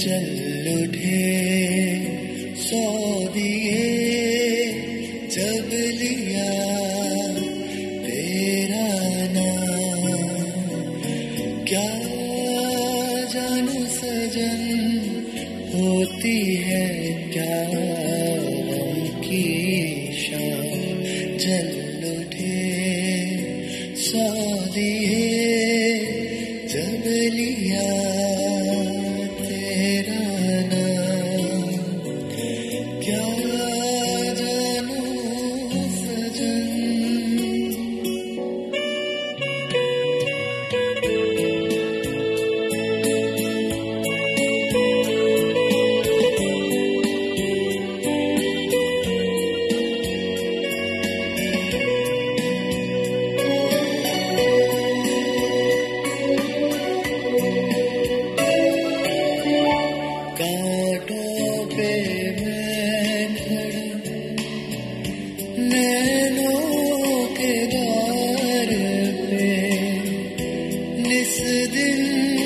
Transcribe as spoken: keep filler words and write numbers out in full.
चल उठे सौ दिए जब लिया तेरा नाम। क्या जानू सजन होती है क्या गम की शाम। जल उठे सौ दिए जब लिया तेरा नाम। क्या जानू सजन। कांटों पे मैं खड़ा नैनों के द्वार पे निस दिन